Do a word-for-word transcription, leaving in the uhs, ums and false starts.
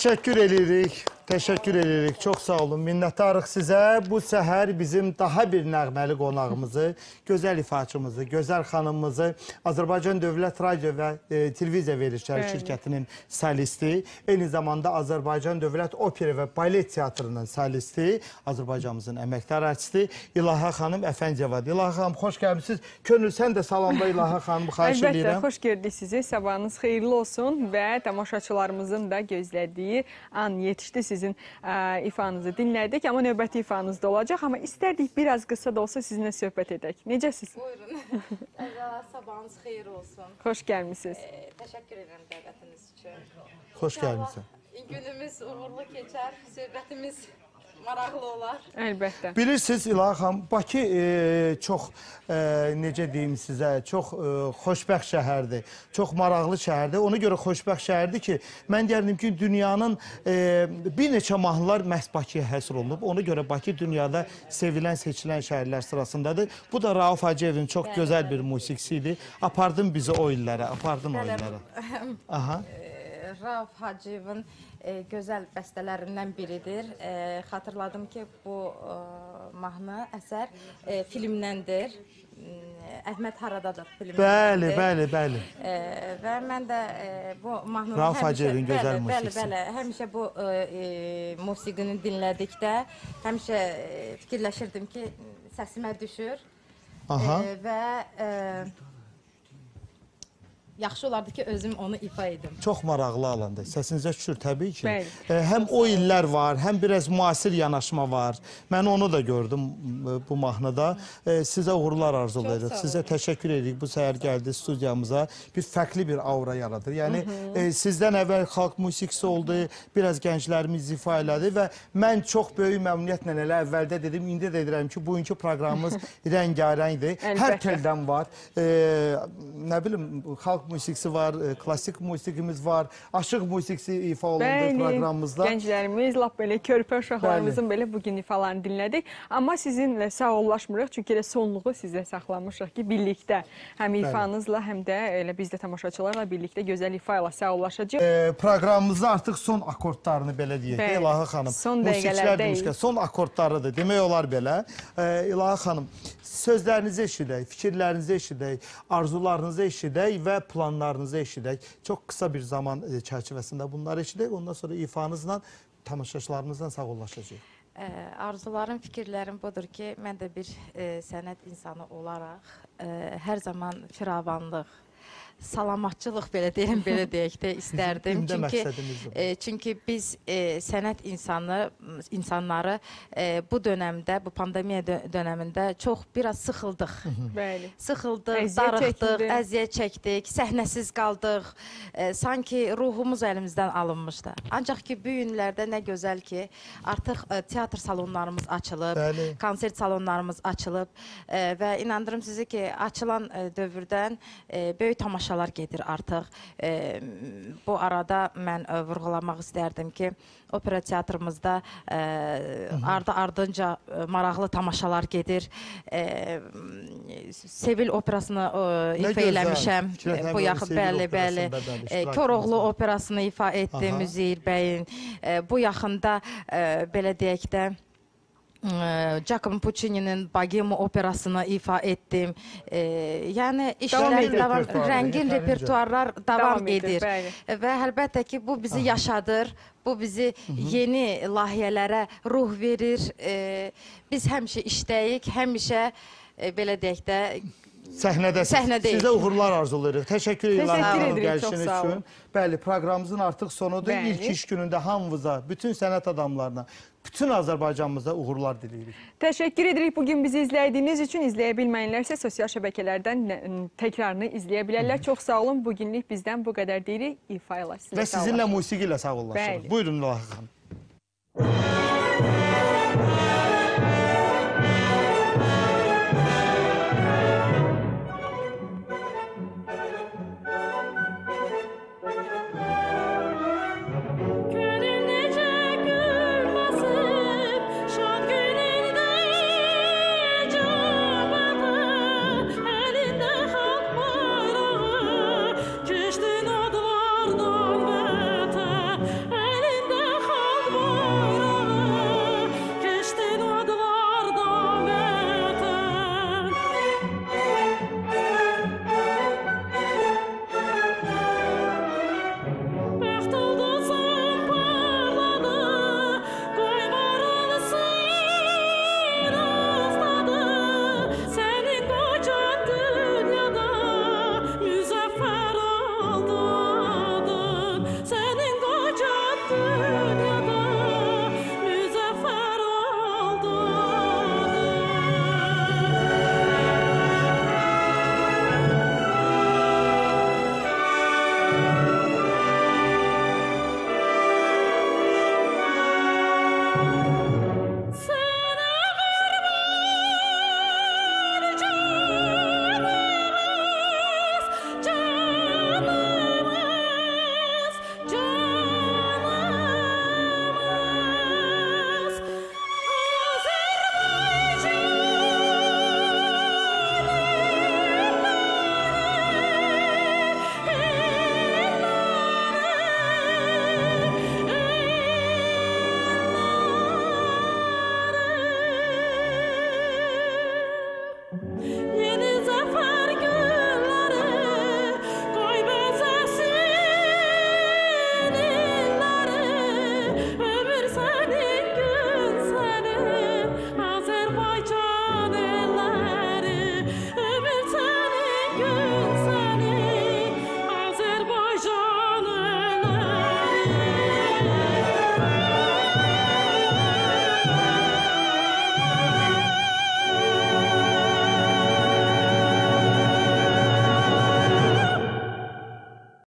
Teşekkür edirik. Teşekkür edirik. Çok sağ olun. Minnətdarıq sizə. Bu səhər bizim daha bir nəğməli qonağımızı, gözəl ifaçımızı, gözəl xanımımızı Azərbaycan Dövlət Radio və e, Televiziya Verilişləri Şirkətinin solisti, eyni zamanda Azərbaycan Dövlət Opera və Balet Teatrının solisti, Azərbaycanımızın əməkdar artisti İlahə xanım Əfəndiyeva. İlahə xanım, xoş gəlmişsiniz. Könül, sən də salamla İlahə xanımı xahiş edirəm. Əlbəttə, xoş gördük sizi. Sabahınız xeyirli olsun və tamaşaçılarımızın da gözlədiyi an yetişdi. Sizin ə, ifanızı dinlədik, amma növbəti ifanız da olacaq. Amma istərdik biraz qısa da olsa sizinlə söhbət edək. Necəsiz? Buyurun. Əvvəla sabahınız xeyir olsun. Xoş gəlmişsiniz. E, təşəkkür edirəm dəvətiniz üçün. Xoş gəlmişsin. Günümüz uğurlu keçər, söhbətimiz maraqlı olar. Əlbəttə. Bilirsiniz İlahə xanım, Bakı e, çox, e, necə deyim sizə, çox e, xoşbəxt şəhərdir. Çox maraqlı şəhərdir. Ona görə xoşbəxt şəhərdir ki, mən deyərdim ki, dünyanın e, bir neçə mahnılar məhz Bakıya həsr olunub. Ona görə Bakı dünyada sevilən, seçilən şəhərlər sırasındadır. Bu da Rauf Hacıyevin çox bəli, gözəl bir musiqisidir. Apardın bizi o illərə, apardın o illərə. Aha. E, Rauf Hacıyevin E, gözəl bəstələrindən biridir. E, xatırladım ki, bu e, mahnı əsər e, filmdəndir. E, Əhməd Haradadır filmdəndir. Bəli, bəli, bəli. E, və mən də e, bu mahnını Rauf Hacıyevin gözəl bəli, musiqisi. Bəli, bəli. Həmişə bu e, musiqini dinlədikdə həmişə e, fikirləşirdim ki, səsimə düşür. Aha. E, və e, yaxşı olardı ki, özüm onu ifa edim. Çox maraqlı alanda. Səsinizə düşür təbii ki. Bəli. E, həm o illər var, həm biraz müasir yanaşma var. Mən onu da gördüm e, bu mahnıda. E, sizə uğurlar arzulayırıq. Sizə təşəkkür edirik. Bu səhər gəldi studiyamıza. Bir fərqli bir aura yaradır. Yəni e, sizdən əvvəl xalq musiqisi oldu, biraz gənclərimiz ifa elədi və mən çox böyük məmnuniyyətlə elə əvvəldə dedim, indi də edirəm ki, bugünkü proqramımız rəngarəngdir. Hər teldən var. E, nə bilim, xalq musiqisi var, e, klassik musiqimiz var, aşıq musiqisi ifa olundu proqramımızda. Gənclərimiz, lap belə körpə uşaqlarımızın belə bugün ifalarını dinlədik. Amma sizinlə sağollaşmırıq, çünki elə sonluğu sizə saxlamışıq ki, birlikdə həm ifanızla, həm də elə biz də tamaşaçılarla birlikdə gözəl ifa ilə sağollaşacaq. E, proqramımızda artıq son akordlarını belə deyək, İlahə xanım. Son dəqiqələrdəyik. Son akordlarıdır, demək olar belə. E, İlahə xanım, sözlərinizi eşidək, fikirlərinizi eşidək, arzularınızı eşidək və planlarınızı eşidək. Çox qısa bir zaman çərçivəsində bunları eşidək. Ondan sonra ifanızla, tamaşaçılarımızla sağollaşacaq. E, arzularım, fikirlərim budur ki, mən də bir e, sənət insanı olaraq e, hər zaman firavanlıq, salamatçılıq belə deyim, belə deyək də istərdim. Çünki, e, çünki biz e, sənət insanı, insanları e, bu dönemdə, bu pandemiya dö dönemində çox biraz sıxıldıq. Bəli. Sıxıldıq, əziyyət darıxdıq, çəkildi. əziyyət çəkdik, səhnəsiz qaldıq. E, sanki ruhumuz əlimizdən alınmışdı. Ancaq ki, bu günlərdə nə gözəl ki, artıq e, teatr salonlarımız açılıb, bəli, konsert salonlarımız açılıb e, və inandırım sizi ki, açılan e, dövrdən e, böyük tamaşa gedir artıq. E, bu arada mən e, vurğulamaq istərdim ki, opera teatrımızda e, ardı ardınca e, maraqlı tamaşalar gedir. E, Sevil operasını e, ifa eləmişəm. E, bu yaxın, bəli, bəli. E, Koroğlu operasını ifa etdim Üzeyir bəyin. E, bu yaxında e, belə deyək də Giacomo Puccini'nin Bogema operasını ifa ettim. E, yəni işlər davam, rəngin repertuarlar davam, davam edir. edir. Və əlbəttə ki, bu bizi Aha. yaşadır. Bu bizi Hı -hı. yeni layihələrə ruh verir. E, biz həmişə işləyik, həmişə e, belə deyək də Səhnədəsiz. Səhnədəyik. Sizə uğurlar arzulayırıq. Təşəkkür edirik gəlişiniz üçün. Bəli, proqramımızın artıq sonudur. Bəli. İlk iş günündə hamımıza, bütün sənət adamlarına, bütün Azərbaycanımıza uğurlar diləyirik. Təşəkkür edirik bugün bizi izlədiyiniz üçün. İzləyə bilməyənlərsə sosial şəbəkələrdən təkrarını izləyə bilərlər. Hı -hı. Çox sağ olun. Bugünlük bizdən bu qədər deyirik. İfa ilə sizə Və sizinlə musiqi ilə sağollaşırıq. Buyurun, İlahə xanım.